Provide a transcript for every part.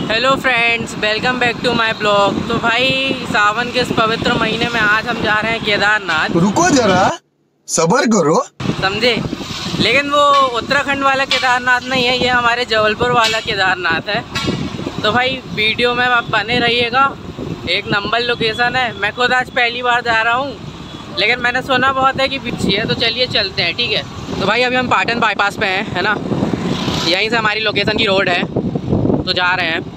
Hello friends, welcome back to my blog. तो भाई सावन के इस पवित्र महीने में आज हम जा रहे हैं केदारनाथ। रुको जरा, सब्र करो, समझे। लेकिन वो उत्तराखंड वाला केदारनाथ नहीं है, ये हमारे जबलपुर वाला केदारनाथ है। तो भाई वीडियो में आप बने रहिएगा। एक नंबर लोकेशन है। मैं खुद आज पहली बार जा रहा हूँ, लेकिन मैंने सुना बहुत है कि पीछे है, तो चलिए चलते हैं। ठीक है। तो भाई अभी हम पाटन बाईपास पे हैं, है ना। यहीं से हमारी लोकेशन की रोड है, तो जा रहे हैं।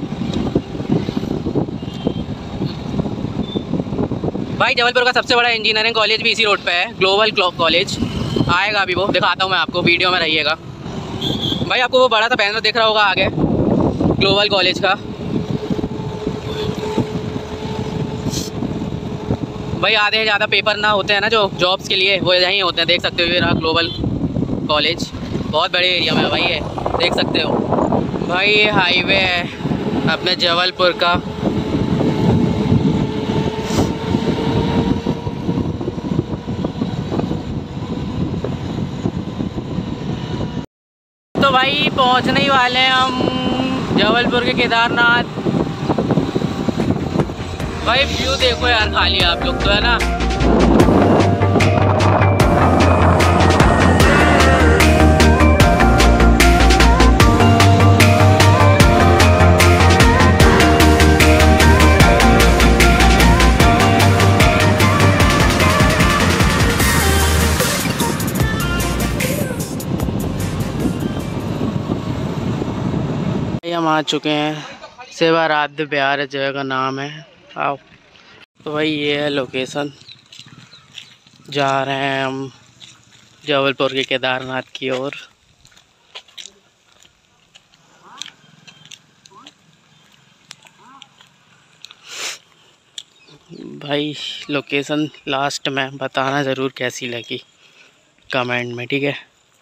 भाई जबलपुर का सबसे बड़ा इंजीनियरिंग कॉलेज भी इसी रोड पे है, ग्लोबल कॉलेज। आएगा अभी, वो दिखाता हूँ मैं आपको, वीडियो में रहिएगा। भाई आपको वो बड़ा सा बैनर दिख रहा होगा आगे, ग्लोबल कॉलेज का। भाई आधे से ज़्यादा पेपर ना होते हैं ना जो जॉब्स के लिए, वो यहीं होते हैं। देख सकते हो ये रहा ग्लोबल कॉलेज, बहुत बड़े एरिया में भाई है, देख सकते हो। भाई ये हाईवे है अपने जबलपुर का। तो भाई पहुंचने ही वाले हैं हम जबलपुर के केदारनाथ। भाई व्यू देखो यार, खाली आप लोग तो, है ना। हम आ चुके हैं, सेवाराध्य बिहार है जगह का नाम है। आओ। तो भाई ये है लोकेशन, जा रहे हैं हम जबलपुर के केदारनाथ की ओर। भाई लोकेशन लास्ट में बताना ज़रूर कैसी लगी कमेंट में, ठीक है।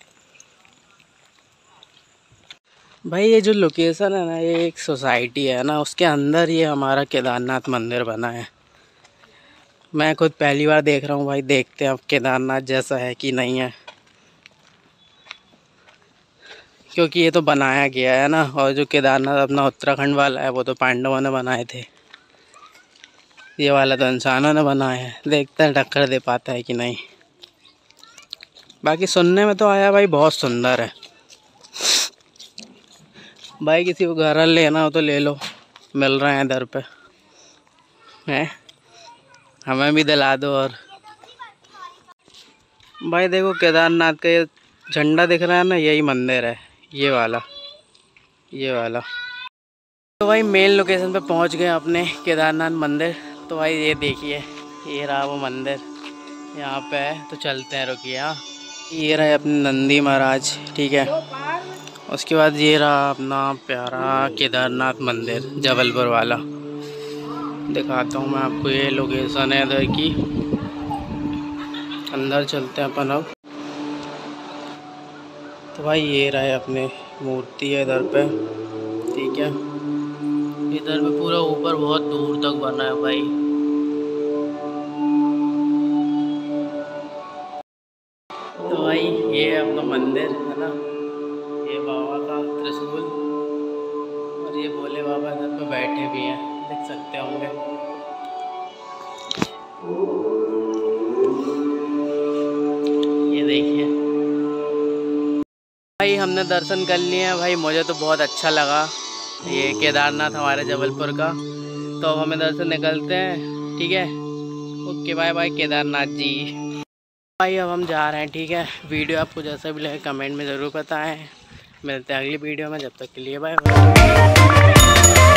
भाई ये जो लोकेशन है ना, ये एक सोसाइटी है ना, उसके अंदर ये हमारा केदारनाथ मंदिर बना है। मैं खुद पहली बार देख रहा हूँ भाई, देखते हैं अब केदारनाथ जैसा है कि नहीं है, क्योंकि ये तो बनाया गया है ना। और जो केदारनाथ अपना उत्तराखंड वाला है, वो तो पांडवों ने बनाए थे, ये वाला तो इंसानों ने बनाया है। देखते हैं टक्कर दे पाता है कि नहीं। बाकी सुनने में तो आया भाई बहुत सुंदर है। भाई किसी को घर लेना हो तो ले लो, मिल रहे हैं इधर पे, हैं, हमें भी दिला दो। और भाई देखो केदारनाथ का ये झंडा दिख रहा है ना, यही मंदिर है, ये वाला, ये वाला। तो भाई मेन लोकेशन पे पहुंच गए अपने केदारनाथ मंदिर। तो भाई ये देखिए, ये रहा वो मंदिर, यहाँ पे है। तो चलते हैं, रुकिए। यहाँ ये रहे अपने नंदी महाराज, ठीक है। उसके बाद ये रहा अपना प्यारा केदारनाथ मंदिर जबलपुर वाला। दिखाता हूँ मैं आपको, ये लोकेशन है इधर की। अंदर चलते हैं अपन अब। तो भाई ये रहे अपने मूर्ति है इधर पे, ठीक है। इधर पे पूरा ऊपर बहुत दूर तक बना है भाई। तो भाई ये है अपना मंदिर, है ना। ये बाबा का त्रिशूल, और ये भोले बाबा इधर पे बैठे भी हैं, देख सकते होंगे। ये देखिए भाई, हमने दर्शन कर लिए हैं भाई। मुझे तो बहुत अच्छा लगा ये केदारनाथ हमारे जबलपुर का। तो अब हमें दर्शन निकलते हैं, ठीक है। Okay, bye bye Kedarnath ji. भाई अब हम जा रहे हैं, ठीक है। वीडियो आपको जैसा भी लगे कमेंट में ज़रूर बताएं। मिलते हैं अगली वीडियो में, जब तक के लिए बाय बाय।